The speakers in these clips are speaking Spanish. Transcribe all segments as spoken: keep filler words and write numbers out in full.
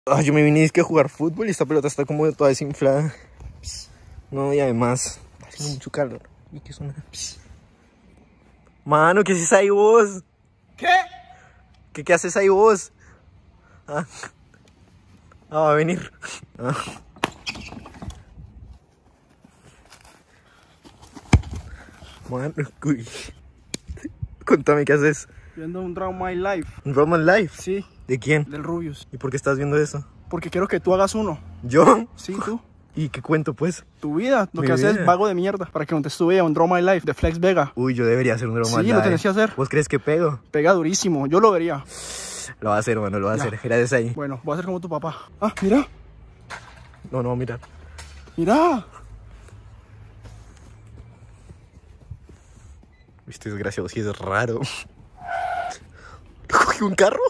Ah, yo me vine a jugar fútbol y esta pelota está como toda desinflada. No, y además está haciendo mucho calor. ¿Y qué suena? Mano, ¿qué haces ahí vos? ¿Qué? ¿Qué, qué haces ahí vos? Ah, ah va a venir. Ah. Mano, uy. Contame, ¿qué haces? Viendo un Draw My Life. ¿Un Roman Life? Sí. ¿De quién? Del Rubius. ¿Y por qué estás viendo eso? Porque quiero que tú hagas uno. ¿Yo? Sí, tú. ¿Y qué cuento, pues? Tu vida. Lo Mi que haces vida. es vago de mierda. Para que contes tu vida, un Draw My Life de Flex Vega. Uy, yo debería hacer un Roman Sí, Life. lo tenés que hacer. ¿Vos crees que pego? Pega durísimo. Yo lo vería. Lo va a hacer, mano, lo va a Ya. hacer. Gracias ahí. Bueno, voy a hacer como tu papá. Ah, mira. No, no, mira. Mira. Viste, es gracioso y es raro. ¿Cogí un carro?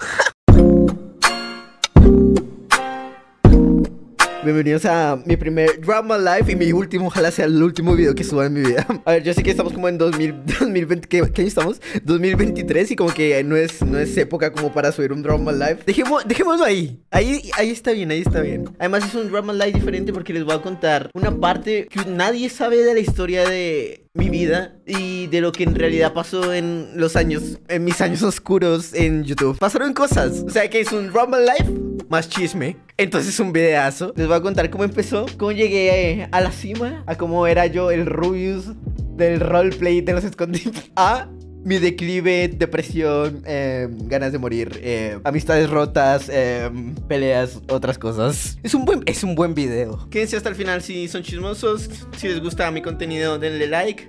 Bienvenidos a mi primer Drama Life y mi último, ojalá sea el último video que suba en mi vida. A ver, yo sé que estamos como en dos mil, dos mil veinte, ¿qué, ¿qué año estamos? dos mil veintitrés y como que no es, no es época como para subir un Drama Life. Dejemos, dejémoslo ahí. Ahí, ahí está bien, ahí está bien. Además es un Drama Life diferente porque les voy a contar una parte que nadie sabe de la historia de mi vida y de lo que en realidad pasó en los años, en mis años oscuros en YouTube. Pasaron cosas, o sea que es un Drama Life más chisme. Entonces un videazo. Les voy a contar cómo empezó, cómo llegué eh, a la cima, a cómo era yo el Rubius del roleplay de los escondites, a mi declive, depresión, eh, ganas de morir, eh, amistades rotas, eh, peleas, otras cosas. Es un buen, es un buen video. Quédense hasta el final si son chismosos. Si les gusta mi contenido, denle like.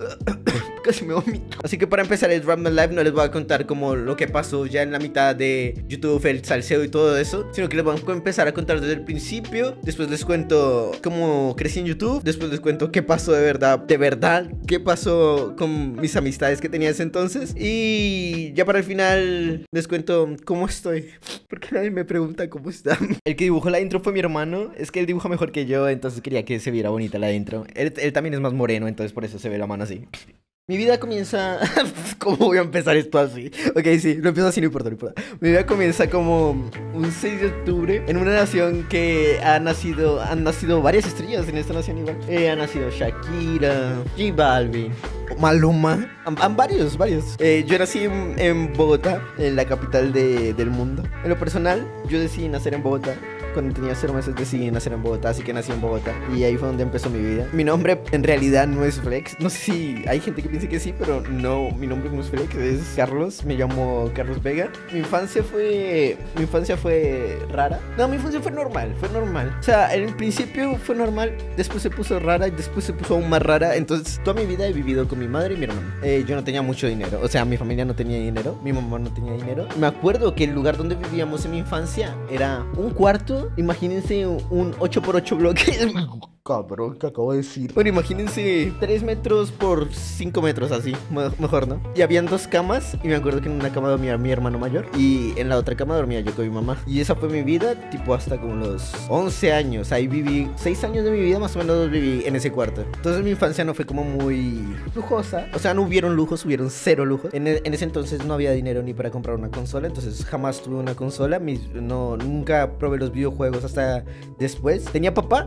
Casi me vomito. Así que para empezar el Drama Live no les voy a contar como lo que pasó ya en la mitad de YouTube, el salseo y todo eso, sino que les voy a empezar a contar desde el principio. Después les cuento cómo crecí en YouTube. Después les cuento qué pasó de verdad, de verdad, qué pasó con mis amistades que tenía ese entonces. Y ya para el final les cuento cómo estoy, porque nadie me pregunta cómo está. El que dibujó la intro fue mi hermano. Es que él dibuja mejor que yo, entonces quería que se viera bonita la intro. Él, él también es más moreno, entonces por eso se ve la mano así. Mi vida comienza... ¿Cómo voy a empezar esto así? Ok, sí, lo empiezo así, no importa, no importa. Mi vida comienza como un seis de octubre en una nación que ha nacido... Han nacido varias estrellas en esta nación igual. Eh, ha nacido Shakira, J Balvin, Maluma. Han, han varios, varios. Eh, yo nací en, en Bogotá, en la capital de, del mundo. En lo personal, yo decidí nacer en Bogotá. Cuando tenía cero meses decidí nacer en Bogotá, así que nací en Bogotá. Y ahí fue donde empezó mi vida. Mi nombre en realidad no es Flex. No sé si hay gente que piense que sí, pero no, mi nombre no es Flex, es Carlos. Me llamo Carlos Vega. Mi infancia fue... Mi infancia fue rara. No, mi infancia fue normal, fue normal. O sea, en el principio fue normal, después se puso rara y después se puso aún más rara. Entonces, toda mi vida he vivido con mi madre y mi hermano. Eh, yo no tenía mucho dinero. O sea, mi familia no tenía dinero. Mi mamá no tenía dinero. Me acuerdo que el lugar donde vivíamos en mi infancia era un cuarto. Imagínense un ocho por ocho bloque. Cabrón, ¿qué acabo de decir? Bueno, imagínense tres metros por cinco metros así, mejor, ¿no? Y habían dos camas y me acuerdo que en una cama dormía mi hermano mayor y en la otra cama dormía yo con mi mamá. Y esa fue mi vida, tipo hasta como los once años. Ahí viví, seis años de mi vida más o menos viví en ese cuarto. Entonces mi infancia no fue como muy lujosa. O sea, no hubieron lujos, hubieron cero lujos. En, en ese entonces no había dinero ni para comprar una consola, entonces jamás tuve una consola. Mis, no, nunca probé los videojuegos hasta después. ¿Tenía papá?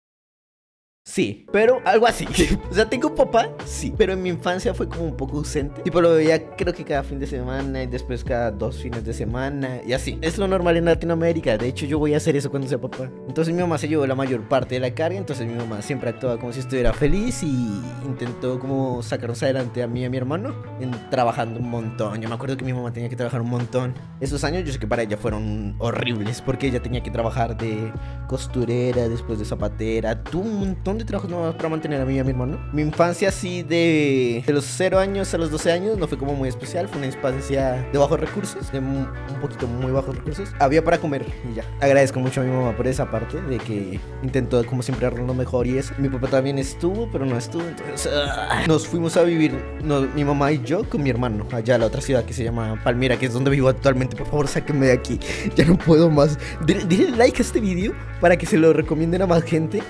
Sí, pero algo así. O sea, tengo papá, sí, pero en mi infancia fue como un poco ausente. Tipo, lo veía creo que cada fin de semana y después cada dos fines de semana y así. Es lo normal en Latinoamérica. De hecho, yo voy a hacer eso cuando sea papá. Entonces mi mamá se llevó la mayor parte de la carga. Entonces mi mamá siempre actuaba como si estuviera feliz y intentó como sacarnos adelante a mí y a mi hermano en, trabajando un montón. Yo me acuerdo que mi mamá tenía que trabajar un montón. Esos años yo sé que para ella fueron horribles porque ella tenía que trabajar de costurera, después de zapatera. Tuvo un montón de trabajos nuevos para mantener a mí y a mi hermano. Mi infancia así de, de los cero años a los doce años no fue como muy especial. Fue una infancia de bajos recursos, de un poquito muy bajos recursos. Había para comer y ya. Agradezco mucho a mi mamá por esa parte de que intentó como siempre darlo mejor y eso. Mi papá también estuvo, pero no estuvo. Entonces uh, nos fuimos a vivir, no, mi mamá y yo con mi hermano allá a la otra ciudad que se llama Palmira, que es donde vivo actualmente. Por favor, sáquenme de aquí. Ya no puedo más. Denle like a este video para que se lo recomienden a más gente.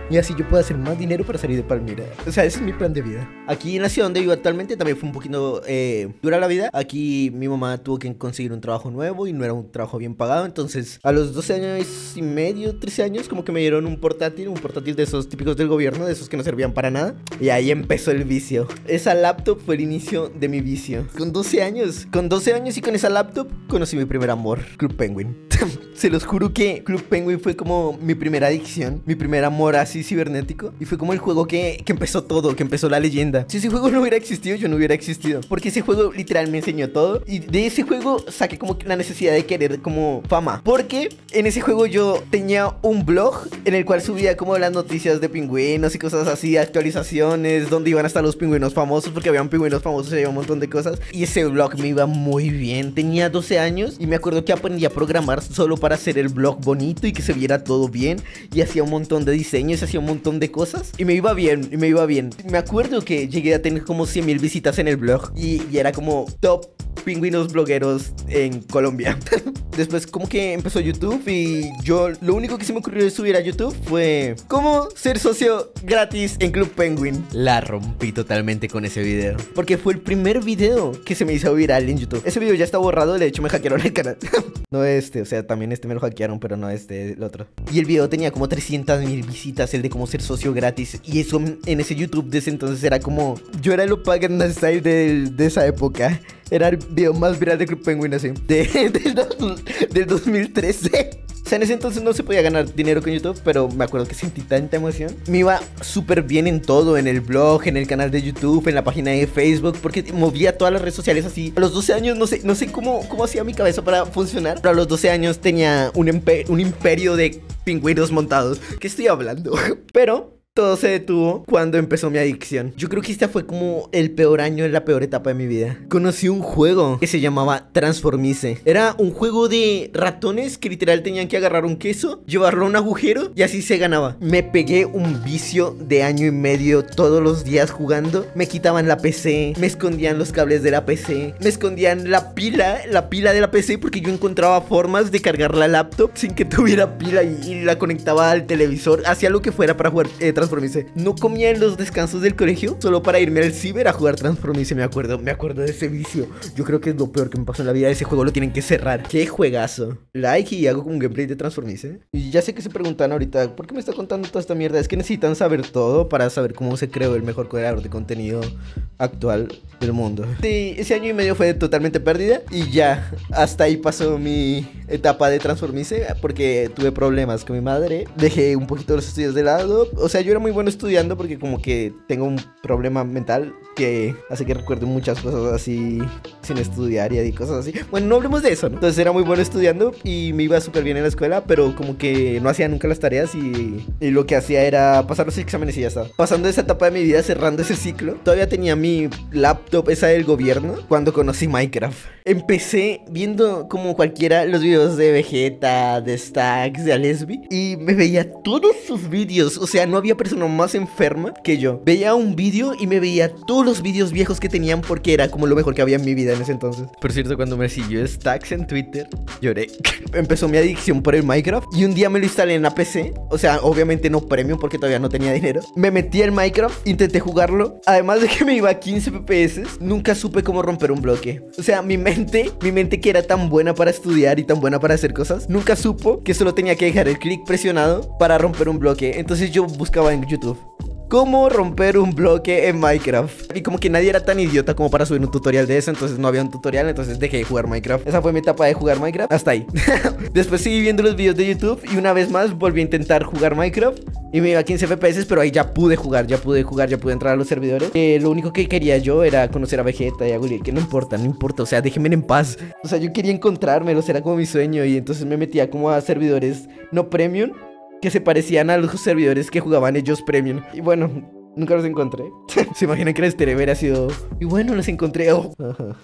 y así yo puedo hacer más dinero para salir de Palmira. O sea, ese es mi plan de vida. Aquí en la ciudad donde vivo actualmente también fue un poquito eh, dura la vida. Aquí mi mamá tuvo que conseguir un trabajo nuevo y no era un trabajo bien pagado. Entonces a los doce años y medio, trece años, como que me dieron un portátil, un portátil de esos típicos del gobierno, de esos que no servían para nada. Y ahí empezó el vicio. Esa laptop fue el inicio de mi vicio. Con doce años, con doce años y con esa laptop conocí mi primer amor, Club Penguin. Se los juro que Club Penguin fue como mi primera adicción, mi primer amor así cibernético. Y fue como el juego que, que empezó todo, que empezó la leyenda. Si ese juego no hubiera existido, yo no hubiera existido. Porque ese juego literal me enseñó todo. Y de ese juego saqué como la necesidad de querer como fama. Porque en ese juego yo tenía un blog en el cual subía como las noticias de pingüinos y cosas así, actualizaciones, donde iban hasta los pingüinos famosos, porque habían pingüinos famosos y había un montón de cosas. Y ese blog me iba muy bien. Tenía doce años y me acuerdo que aprendí a programar solo para hacer el blog bonito y que se viera todo bien. Y hacía un montón de diseños, hacía un montón de cosas. Y me iba bien, y me iba bien. Me acuerdo que llegué a tener como cien mil visitas en el blog. Y, y era como top pingüinos blogueros en Colombia. Después como que empezó YouTube y yo lo único que se me ocurrió de subir a YouTube fue cómo ser socio gratis en Club Penguin. La rompí totalmente con ese video, porque fue el primer video que se me hizo viral en YouTube. Ese video ya está borrado, de hecho me hackearon el canal. No este, o sea, también este me lo hackearon, pero no este, el otro. Y el video tenía como trescientas mil visitas, el de cómo ser socio gratis. Y eso en ese YouTube de ese entonces era como... Yo era el Opagan Style de, de esa época. Era el video más viral de Club Penguin así de, del, del dos mil trece. O sea, en ese entonces no se podía ganar dinero con YouTube, pero me acuerdo que sentí tanta emoción. Me iba súper bien en todo, en el blog, en el canal de YouTube, en la página de Facebook, porque movía todas las redes sociales así. A los doce años no sé, no sé cómo, cómo hacía mi cabeza para funcionar, pero a los doce años tenía un, imper un imperio de pingüinos montados. ¿Qué estoy hablando? Pero... todo se detuvo cuando empezó mi adicción. Yo creo que esta fue como el peor año, la peor etapa de mi vida. Conocí un juego que se llamaba Transformice. Era un juego de ratones que literal tenían que agarrar un queso, llevarlo a un agujero y así se ganaba. Me pegué un vicio de año y medio todos los días jugando. Me quitaban la P C, me escondían los cables de la P C, me escondían la pila, la pila de la P C, porque yo encontraba formas de cargar la laptop sin que tuviera pila y, y la conectaba al televisor. Hacía lo que fuera para jugar eh, Transformice. No comía en los descansos del colegio solo para irme al ciber a jugar Transformice. Me acuerdo, me acuerdo de ese vicio. Yo creo que es lo peor que me pasó en la vida. Ese juego lo tienen que cerrar. Qué juegazo. Like y hago un gameplay de Transformice. Y ya sé que se preguntan ahorita, ¿por qué me está contando toda esta mierda? Es que necesitan saber todo para saber cómo se creó el mejor creador de contenido actual del mundo. Sí, ese año y medio fue totalmente pérdida. Y ya, hasta ahí pasó mi etapa de Transformice, porque tuve problemas con mi madre. Dejé un poquito los estudios de lado. O sea, yo era muy bueno estudiando porque como que tengo un problema mental que hace que recuerde muchas cosas así sin estudiar y cosas así. Bueno, no hablemos de eso, ¿no? Entonces era muy bueno estudiando y me iba súper bien en la escuela, pero como que no hacía nunca las tareas y, y lo que hacía era pasar los exámenes y ya estaba. Pasando esa etapa de mi vida, cerrando ese ciclo, todavía tenía mi laptop, esa del gobierno, cuando conocí Minecraft. Empecé viendo como cualquiera los videos de Vegeta, de Stacks, de Alesby, y me veía todos sus vídeos. O sea, no había persona más enferma que yo. Veía un vídeo y me veía todos los vídeos viejos que tenían, porque era como lo mejor que había en mi vida en ese entonces. Por cierto, cuando me siguió Stacks en Twitter, lloré. Empezó mi adicción por el Minecraft y un día me lo instalé en la P C. O sea, obviamente no premium porque todavía no tenía dinero. Me metí al Minecraft, intenté jugarlo. Además de que me iba a quince F P S, nunca supe cómo romper un bloque. O sea, mi mente, mi mente que era tan buena para estudiar y tan buena para hacer cosas, nunca supo que solo tenía que dejar el clic presionado para romper un bloque. Entonces yo buscaba en YouTube cómo romper un bloque en Minecraft. Y como que nadie era tan idiota como para subir un tutorial de eso, entonces no había un tutorial, entonces dejé de jugar Minecraft. Esa fue mi etapa de jugar Minecraft, hasta ahí. Después seguí viendo los videos de YouTube y una vez más volví a intentar jugar Minecraft y me iba a quince F P S, pero ahí ya pude jugar, ya pude jugar, ya pude entrar a los servidores. eh, Lo único que quería yo era conocer a Vegeta y a Gulliver, que no importa, no importa, o sea, déjenme en paz. O sea, yo quería encontrármelos, era como mi sueño. Y entonces me metía como a servidores no premium, que se parecían a los servidores que jugaban ellos premium. Y bueno, nunca los encontré. Se imaginan que la historia hubiera sido... Y bueno, los encontré. Oh. Ajá.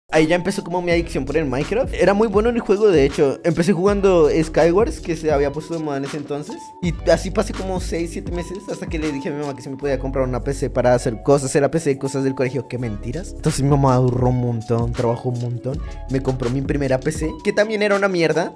Ahí ya empezó como mi adicción por el Minecraft. Era muy bueno en el juego, de hecho. Empecé jugando Skywars, que se había puesto de moda en ese entonces. Y así pasé como seis, siete meses hasta que le dije a mi mamá que se me podía comprar una P C para hacer cosas. Era P C, cosas del colegio. ¿Qué mentiras? Entonces mi mamá ahorró un montón, trabajó un montón. Me compró mi primera P C, que también era una mierda.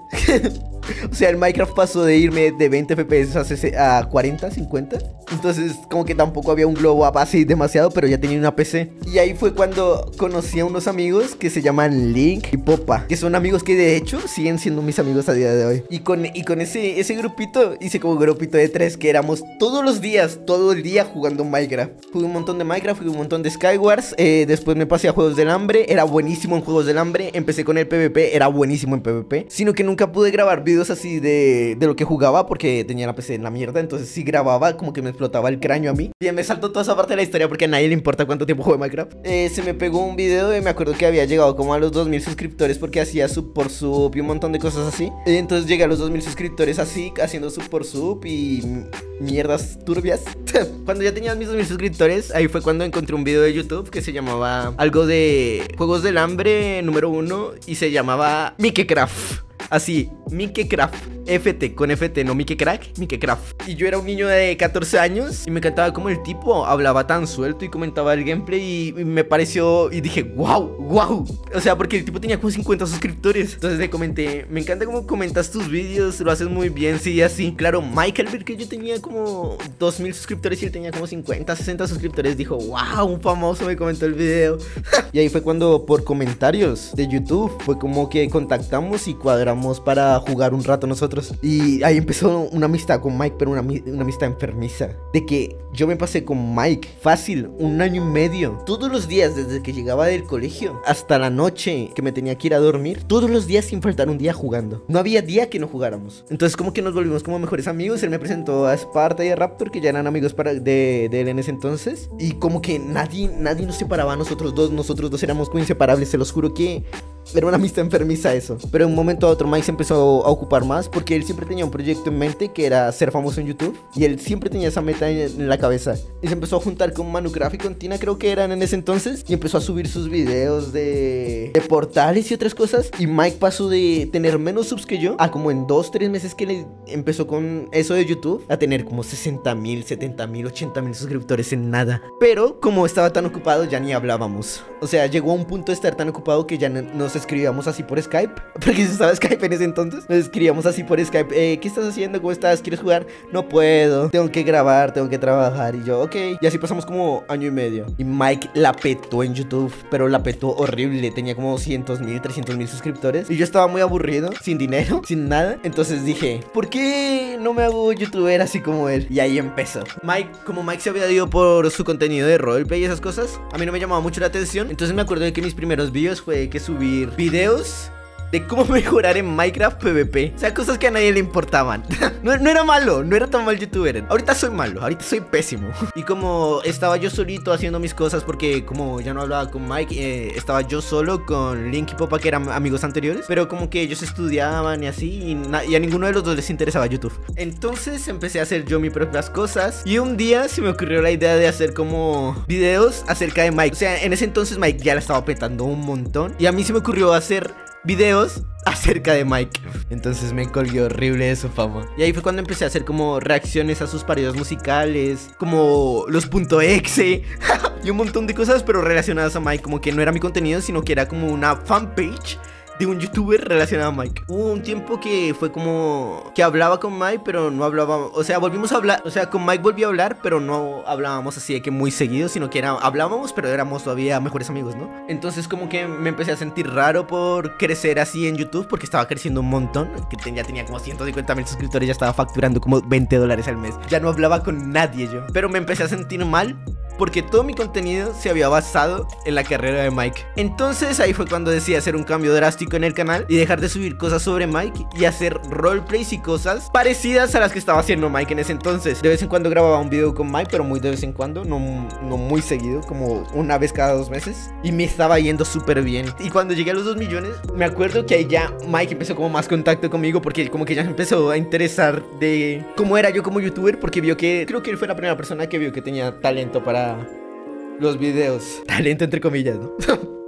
O sea, el Minecraft pasó de irme de veinte F P S a cuarenta, cincuenta. Entonces como que tampoco había un globo a base demasiado, pero ya tenía una P C. Y ahí fue cuando conocí a unos amigos que se llaman Link y Popa, que son amigos que de hecho siguen siendo mis amigos a día de hoy. Y con, y con ese, ese grupito hice como un grupito de tres que éramos todos los días, todo el día jugando Minecraft. Jugué un montón de Minecraft, jugué un montón de Skywars. eh, Después me pasé a Juegos del Hambre. Era buenísimo en Juegos del Hambre. Empecé con el PvP, era buenísimo en PvP. Sino que nunca pude grabar videos así de, de lo que jugaba porque tenía la P C en la mierda. Entonces si grababa como que me explotaba el cráneo a mí. Bien, me saltó toda esa parte de la historia porque a nadie le importa cuánto tiempo juego Minecraft. eh, Se me pegó un video y me acuerdo que había llegado como a los dos mil suscriptores porque hacía sub por sub y un montón de cosas así. Entonces llegué a los dos mil suscriptores así, haciendo sub por sub y mierdas turbias. Cuando ya tenía mis dos mil suscriptores, ahí fue cuando encontré un video de YouTube que se llamaba algo de Juegos del Hambre número uno y se llamaba Minecraft. Así, Minecraft, F T, con F T, no Minecraft, Minecraft. Y yo era un niño de catorce años y me encantaba como el tipo hablaba tan suelto y comentaba el gameplay y, y me pareció, y dije, wow, wow. O sea, porque el tipo tenía como cincuenta suscriptores. Entonces le comenté, me encanta cómo comentas tus vídeos, lo haces muy bien, sí, así. Claro, Michael, ver que yo tenía como dos mil suscriptores y él tenía como cincuenta, sesenta suscriptores, dijo, wow, un famoso me comentó el video. Y ahí fue cuando por comentarios de YouTube fue como que contactamos y cuadramos para jugar un rato nosotros. Y ahí empezó una amistad con Mike, pero una, una amistad enfermiza. De que yo me pasé con Mike fácil un año y medio. Todos los días, desde que llegaba del colegio hasta la noche que me tenía que ir a dormir, todos los días sin faltar un día jugando. No había día que no jugáramos. Entonces como que nos volvimos como mejores amigos. Él me presentó a Sparta y a Raptor, que ya eran amigos para, de, de él en ese entonces. Y como que nadie, nadie nos separaba a nosotros dos. Nosotros dos éramos como inseparables. Se los juro que era una amistad enfermiza eso. Pero de un momento a otro Mike se empezó a ocupar más porque él siempre tenía un proyecto en mente que era ser famoso en YouTube. Y él siempre tenía esa meta en, en la cabeza. Y se empezó a juntar con Manucraft y con Tina, creo que eran en ese entonces. Y empezó a subir sus videos de, de portales y otras cosas. Y Mike pasó de tener menos subs que yo a como en dos, tres meses que le empezó con eso de YouTube a tener como sesenta mil, setenta mil, ochenta mil suscriptores en nada. Pero como estaba tan ocupado ya ni hablábamos. O sea, llegó a un punto de estar tan ocupado que ya no, nos escribíamos así por Skype. Porque se usaba Skype en ese entonces. Nos escribíamos así por Skype. eh, ¿Qué estás haciendo? ¿Cómo estás? ¿Quieres jugar? No puedo. Tengo que grabar, tengo que trabajar. Y yo, ok. Y así pasamos como año y medio. Y Mike la petó en YouTube. Pero la petó horrible. Tenía como doscientos mil, trescientos mil suscriptores. Y yo estaba muy aburrido. Sin dinero, sin nada. Entonces dije, ¿por qué no me hago youtuber así como él? Y ahí empezó. Mike, como Mike se había ido por su contenido de roleplay y esas cosas, a mí no me llamaba mucho la atención. Entonces me acuerdo de que mis primeros videos fue que subir videos de cómo mejorar en Minecraft PvP. O sea, cosas que a nadie le importaban. no, no era malo, no era tan mal youtuber. Ahorita soy malo, ahorita soy pésimo. Y como estaba yo solito haciendo mis cosas, porque como ya no hablaba con Mike, eh, estaba yo solo con Link y Popa, que eran amigos anteriores. Pero como que ellos estudiaban y así, y, y a ninguno de los dos les interesaba YouTube. Entonces empecé a hacer yo mis propias cosas. Y un día se me ocurrió la idea de hacer como videos acerca de Mike. O sea, en ese entonces Mike ya la estaba petando un montón. Y a mí se me ocurrió hacer videos acerca de Mike. Entonces me colgué horrible de su fama. Y ahí fue cuando empecé a hacer como reacciones a sus parodias musicales, como los punto exe y un montón de cosas, pero relacionadas a Mike. Como que no era mi contenido, sino que era como una fanpage de un youtuber relacionado a Mike. Hubo un tiempo que fue como que hablaba con Mike, pero no hablaba, o sea, volvimos a hablar, o sea, con Mike volví a hablar, pero no hablábamos así de que muy seguido, sino que era, hablábamos, pero éramos todavía mejores amigos, ¿no? Entonces como que me empecé a sentir raro por crecer así en YouTube, porque estaba creciendo un montón, que ten, ya tenía como ciento cincuenta mil suscriptores, ya estaba facturando como veinte dólares al mes, ya no hablaba con nadie yo, pero me empecé a sentir mal porque todo mi contenido se había basado en la carrera de Mike. Entonces ahí fue cuando decidí hacer un cambio drástico en el canal y dejar de subir cosas sobre Mike y hacer roleplays y cosas parecidas a las que estaba haciendo Mike en ese entonces. De vez en cuando grababa un video con Mike, pero muy de vez en cuando, no, no muy seguido, como una vez cada dos meses. Y me estaba yendo súper bien. Y cuando llegué a los dos millones, me acuerdo que ahí ya Mike empezó como más contacto conmigo, porque como que ya se empezó a interesar de cómo era yo como youtuber, porque vio que, creo que él fue la primera persona que vio que tenía talento para los videos. Talento entre comillas, ¿no?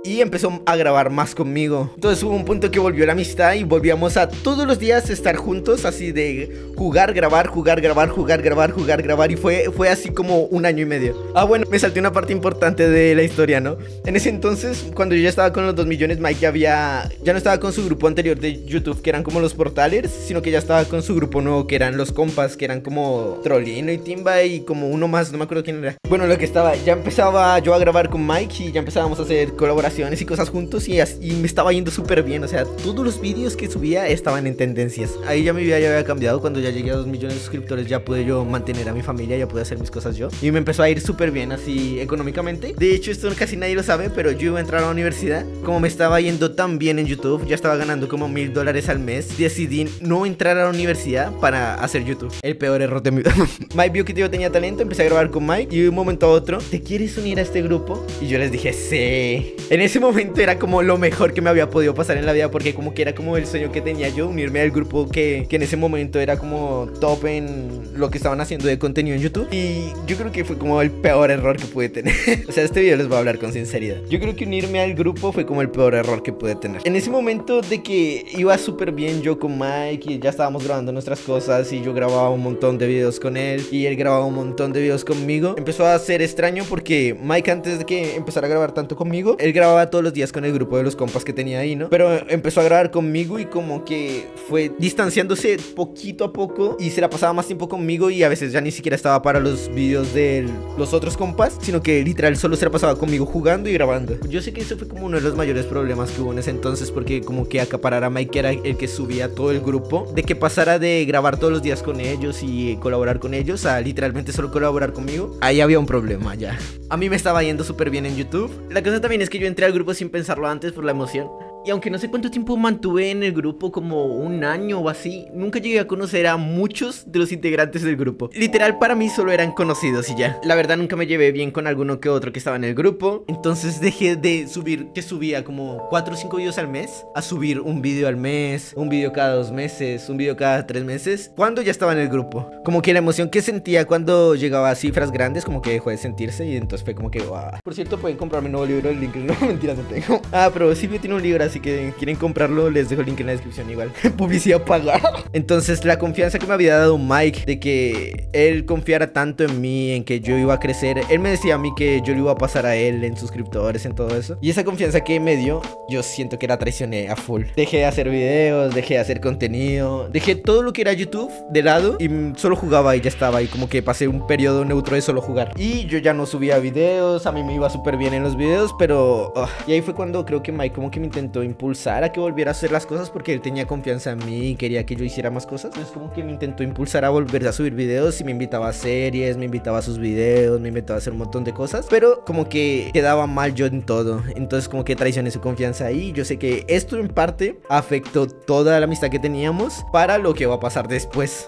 y empezó a grabar más conmigo. Entonces hubo un punto que volvió la amistad y volvíamos a todos los días estar juntos, así de jugar, grabar, jugar, grabar, jugar, grabar, jugar, grabar, y fue, fue así como un año y medio. Ah, bueno, me salté una parte importante de la historia, ¿no? En ese entonces, cuando yo ya estaba con los dos millones, Mike ya había, ya no estaba con su grupo anterior de YouTube, que eran como los portalers, sino que ya estaba con su grupo nuevo, que eran los compas, que eran como Trollino y Timba y como uno más, no me acuerdo quién era. Bueno, lo que estaba, ya empezaba yo a grabar con Mike y ya empezábamos a hacer colaboraciones y cosas juntos, y, y me estaba yendo súper bien. O sea, todos los vídeos que subía estaban en tendencias. Ahí ya mi vida ya había cambiado. Cuando ya llegué a dos millones de suscriptores ya pude yo mantener a mi familia, ya pude hacer mis cosas yo, y me empezó a ir súper bien así económicamente. De hecho, esto casi nadie lo sabe, pero yo iba a entrar a la universidad. Como me estaba yendo tan bien en YouTube, ya estaba ganando como mil dólares al mes, decidí no entrar a la universidad para hacer YouTube. El peor error de mi vida. Mike vio que yo tenía talento, empecé a grabar con Mike, y de un momento a otro: ¿te quieres unir a este grupo? Y yo les dije sí. En ese momento era como lo mejor que me había podido pasar en la vida, porque como que era como el sueño que tenía yo, unirme al grupo que, que en ese momento era como top en lo que estaban haciendo de contenido en YouTube. Y yo creo que fue como el peor error que pude tener. O sea, este video les voy a hablar con sinceridad. Yo creo que unirme al grupo fue como el peor error que pude tener. En ese momento de que iba súper bien yo con Mike y ya estábamos grabando nuestras cosas, y yo grababa un montón de videos con él y él grababa un montón de videos conmigo, empezó a ser extraño porque Mike, antes de que empezara a grabar tanto conmigo, él grababa todos los días con el grupo de los compas que tenía ahí, ¿no? Pero empezó a grabar conmigo y como que fue distanciándose poquito a poco y se la pasaba más tiempo conmigo, y a veces ya ni siquiera estaba para los videos de los otros compas, sino que literal solo se la pasaba conmigo jugando y grabando. Yo sé que eso fue como uno de los mayores problemas que hubo en ese entonces, porque como que acaparar a Mike era el que subía todo el grupo, de que pasara de grabar todos los días con ellos y colaborar con ellos a literalmente solo colaborar conmigo. Ahí había un problema ya. A mí me estaba yendo súper bien en YouTube. La cosa también es que yo entré al grupo sin pensarlo antes por la emoción. Y aunque no sé cuánto tiempo mantuve en el grupo, como un año o así, nunca llegué a conocer a muchos de los integrantes del grupo. Literal, para mí solo eran conocidos y ya. La verdad, nunca me llevé bien con alguno que otro que estaba en el grupo. Entonces dejé de subir, que subía como cuatro o cinco videos al mes, a subir un video al mes, un video cada dos meses, un video cada tres meses, cuando ya estaba en el grupo. Como que la emoción que sentía cuando llegaba a cifras grandes como que dejó de sentirse, y entonces fue como que wow. Por cierto, pueden comprarme un nuevo libro, el link, no, mentira, no tengo. Ah, pero Silvio tiene un libro, así que quieren comprarlo, les dejo el link en la descripción igual. Publicidad pagada. Entonces la confianza que me había dado Mike, de que él confiara tanto en mí, en que yo iba a crecer, él me decía a mí que yo le iba a pasar a él en suscriptores, en todo eso, y esa confianza que me dio, yo siento que la traicioné a full. Dejé de hacer videos, dejé de hacer contenido, dejé todo lo que era YouTube de lado y solo jugaba y ya estaba. Y como que pasé un periodo neutro de solo jugar, y yo ya no subía videos. A mí me iba súper bien en los videos, pero uh, y ahí fue cuando creo que Mike como que me intentó impulsar a que volviera a hacer las cosas, porque él tenía confianza en mí y quería que yo hiciera más cosas. Entonces como que me intentó impulsar a volver a subir videos, y me invitaba a series, me invitaba a sus videos, me invitaba a hacer un montón de cosas, pero como que quedaba mal yo en todo. Entonces como que traicioné su confianza ahí. Yo sé que esto en parte afectó toda la amistad que teníamos para lo que va a pasar después.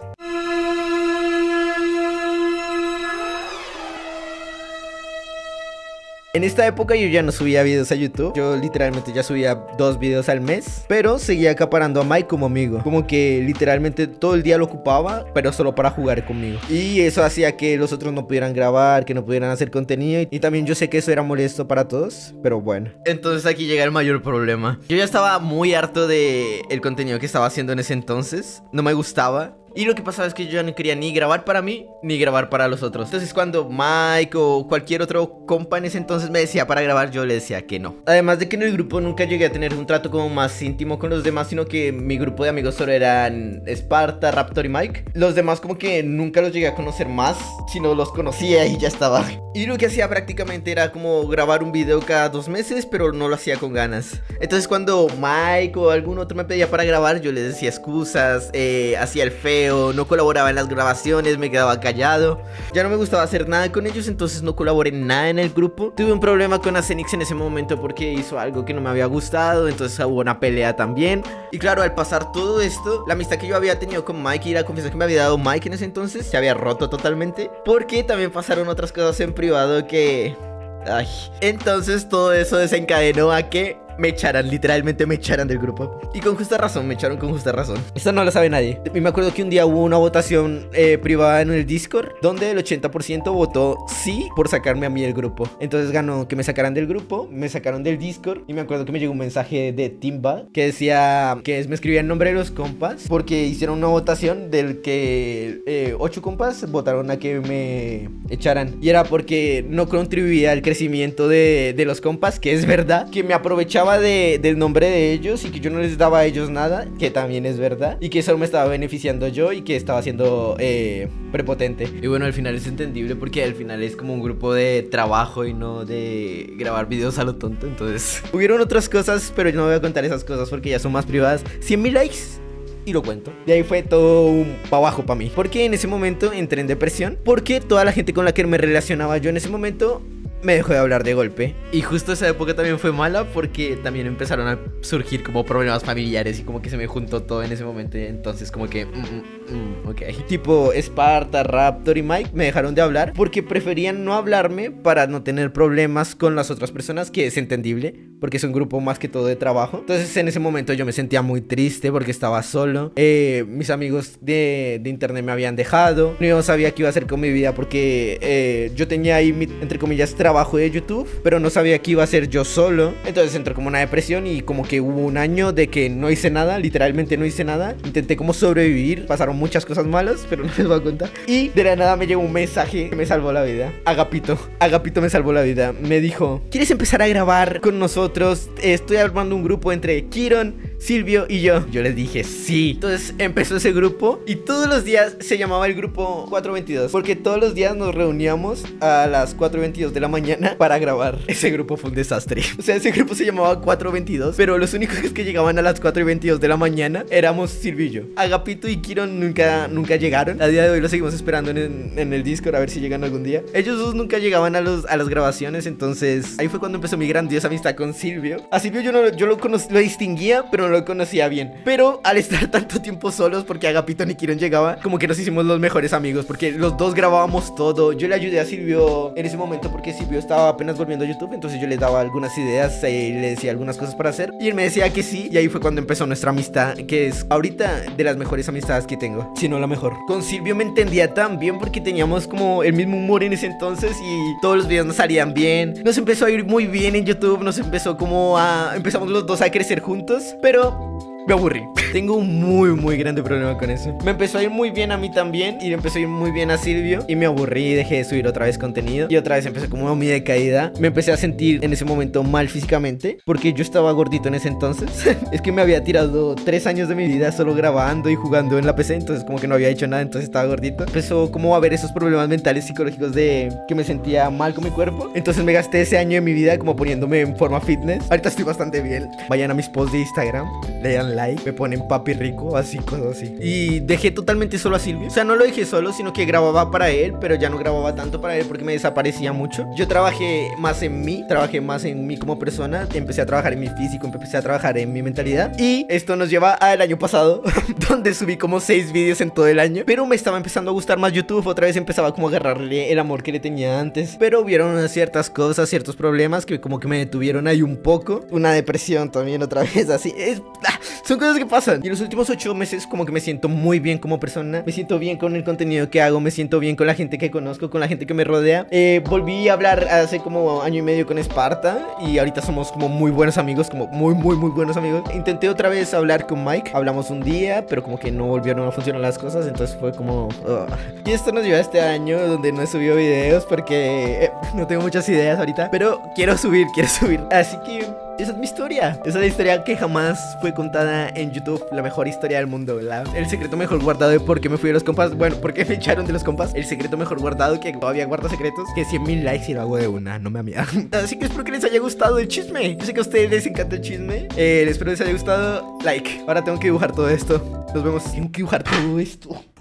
En esta época yo ya no subía videos a YouTube. Yo literalmente ya subía dos videos al mes, pero seguía acaparando a Mike como amigo. Como que literalmente todo el día lo ocupaba, pero solo para jugar conmigo. Y eso hacía que los otros no pudieran grabar, que no pudieran hacer contenido. Y también yo sé que eso era molesto para todos, pero bueno. Entonces aquí llega el mayor problema. Yo ya estaba muy harto de el contenido que estaba haciendo en ese entonces. No me gustaba. Y lo que pasaba es que yo ya no quería ni grabar para mí, ni grabar para los otros. Entonces cuando Mike o cualquier otro compa en ese entonces me decía para grabar, yo le decía que no. Además de que en el grupo nunca llegué a tener un trato como más íntimo con los demás, sino que mi grupo de amigos solo eran Esparta, Raptor y Mike. Los demás como que nunca los llegué a conocer más, sino los conocía y ya estaba. Y lo que hacía prácticamente era como grabar un video cada dos meses, pero no lo hacía con ganas. Entonces cuando Mike o algún otro me pedía para grabar, yo les decía excusas, eh, hacía el feo, no colaboraba en las grabaciones, me quedaba callado. Ya no me gustaba hacer nada con ellos, entonces no colaboré nada en el grupo. Tuve un problema con Acenix en ese momento porque hizo algo que no me había gustado, entonces hubo una pelea también. Y claro, al pasar todo esto, la amistad que yo había tenido con Mike y la confianza que me había dado Mike en ese entonces se había roto totalmente, porque también pasaron otras cosas en privado que... Ay. Entonces todo eso desencadenó a que me echaran, literalmente me echaran del grupo. Y con justa razón, me echaron con justa razón. Esto no lo sabe nadie. Y me acuerdo que un día hubo una votación eh, privada en el Discord, donde el ochenta por ciento votó sí por sacarme a mí del grupo. Entonces ganó que me sacaran del grupo, me sacaron del Discord. Y me acuerdo que me llegó un mensaje de Timba que decía que me escribía el nombre de los compas, porque hicieron una votación del que eh, ocho compas votaron a que me echaran. Y era porque no contribuía al crecimiento de, de los compas, que es verdad. Que me aprovechaba de, del nombre de ellos y que yo no les daba a ellos nada, que también es verdad. Y que solo me estaba beneficiando yo y que estaba siendo eh, prepotente. Y bueno, al final es entendible porque al final es como un grupo de trabajo y no de grabar videos a lo tonto. Entonces hubieron otras cosas, pero yo no voy a contar esas cosas porque ya son más privadas. Cien mil likes y lo cuento. De ahí fue todo un pa' abajo para mí, porque en ese momento entré en depresión, porque toda la gente con la que me relacionaba yo en ese momento me dejó de hablar de golpe. Y justo esa época también fue mala porque también empezaron a surgir como problemas familiares y como que se me juntó todo en ese momento. Entonces como que mm, mm, mm, ok. Tipo Esparta, Raptor y Mike me dejaron de hablar porque preferían no hablarme para no tener problemas con las otras personas, que es entendible porque es un grupo más que todo de trabajo. Entonces en ese momento yo me sentía muy triste porque estaba solo. eh, Mis amigos de, de internet me habían dejado. No sabía qué iba a hacer con mi vida porque eh, yo tenía ahí mi, entre comillas, trabajo de YouTube, pero no sabía qué iba a hacer yo solo. Entonces entró como una depresión y como que hubo un año de que no hice nada, literalmente no hice nada. Intenté como sobrevivir, pasaron muchas cosas malas, pero no les voy a contar. Y de la nada me llegó un mensaje que me salvó la vida. Agapito, Agapito me salvó la vida. Me dijo: ¿quieres empezar a grabar con nosotros? Estoy armando un grupo entre Kiron, Silvio y yo. Yo les dije sí. Entonces empezó ese grupo y todos los días se llamaba el grupo cuatro veintidós, porque todos los días nos reuníamos a las cuatro veintidós de la mañana para grabar. Ese grupo fue un desastre. O sea, ese grupo se llamaba cuatro veintidós, pero los únicos que llegaban a las cuatro y veintidós de la mañana éramos Silvio y yo. Agapito y Kiron nunca, nunca llegaron. A día de hoy los seguimos esperando en, en el Discord a ver si llegan algún día. Ellos dos nunca llegaban a, los, a las grabaciones. Entonces ahí fue cuando empezó mi grandiosa amistad con Silvio. A Silvio yo, no, yo lo, conoc- lo distinguía, pero no lo conocía bien. Pero al estar tanto tiempo solos, porque Agapito ni Kiron llegaba, como que nos hicimos los mejores amigos, porque los dos grabábamos todo. Yo le ayudé a Silvio en ese momento porque Silvio estaba apenas volviendo a YouTube, entonces yo le daba algunas ideas y le decía algunas cosas para hacer y él me decía que sí, y ahí fue cuando empezó nuestra amistad, que es ahorita de las mejores amistades que tengo, si no la mejor. Con Silvio me entendía tan bien porque teníamos como el mismo humor en ese entonces y todos los videos nos salían bien. Nos empezó a ir muy bien en YouTube, nos empezó como a... empezamos los dos a crecer juntos, pero... me aburrí. Tengo un muy muy grande problema con eso. Me empezó a ir muy bien a mí también y le empezó a ir muy bien a Silvio y me aburrí y dejé de subir otra vez contenido y otra vez empecé como mi decaída. Me empecé a sentir en ese momento mal físicamente porque yo estaba gordito en ese entonces. Es que me había tirado tres años de mi vida solo grabando y jugando en la P C, entonces como que no había hecho nada, entonces estaba gordito. Empezó como a ver esos problemas mentales psicológicos de que me sentía mal con mi cuerpo. Entonces me gasté ese año de mi vida como poniéndome en forma fitness. Ahorita estoy bastante bien. Vayan a mis posts de Instagram, lean like, me ponen papi rico, así, cosas así. Y dejé totalmente solo a Silvio. O sea, no lo dejé solo, sino que grababa para él, pero ya no grababa tanto para él porque me desaparecía mucho. Yo trabajé más en mí, trabajé más en mí como persona. Empecé a trabajar en mi físico, empecé a trabajar en mi mentalidad. Y esto nos lleva al año pasado, donde subí como seis vídeos en todo el año. Pero me estaba empezando a gustar más YouTube. Otra vez empezaba como a agarrarle el amor que le tenía antes. Pero hubieron unas ciertas cosas, ciertos problemas que como que me detuvieron ahí un poco. Una depresión también otra vez, así. Es... son cosas que pasan. Y en los últimos ocho meses como que me siento muy bien como persona. Me siento bien con el contenido que hago. Me siento bien con la gente que conozco, con la gente que me rodea. eh, Volví a hablar hace como año y medio con Esparta y ahorita somos como muy buenos amigos, como muy muy muy buenos amigos. Intenté otra vez hablar con Mike. Hablamos un día, pero como que no volvieron a funcionar las cosas. Entonces fue como... Uh. Y esto nos lleva a este año donde no he subido videos porque eh, no tengo muchas ideas ahorita, pero quiero subir, quiero subir. Así que... esa es mi historia. Esa es la historia que jamás fue contada en YouTube. La mejor historia del mundo, ¿verdad? El secreto mejor guardado de por qué me fui de los compas. Bueno, por qué me echaron de los compas. El secreto mejor guardado, que todavía guarda secretos, que cien mil likes y lo hago de una. No me amiga. Así que espero que les haya gustado el chisme. Yo sé que a ustedes les encanta el chisme. eh, Espero que les haya gustado. Like. Ahora tengo que dibujar todo esto. Nos vemos. Tengo que dibujar todo esto.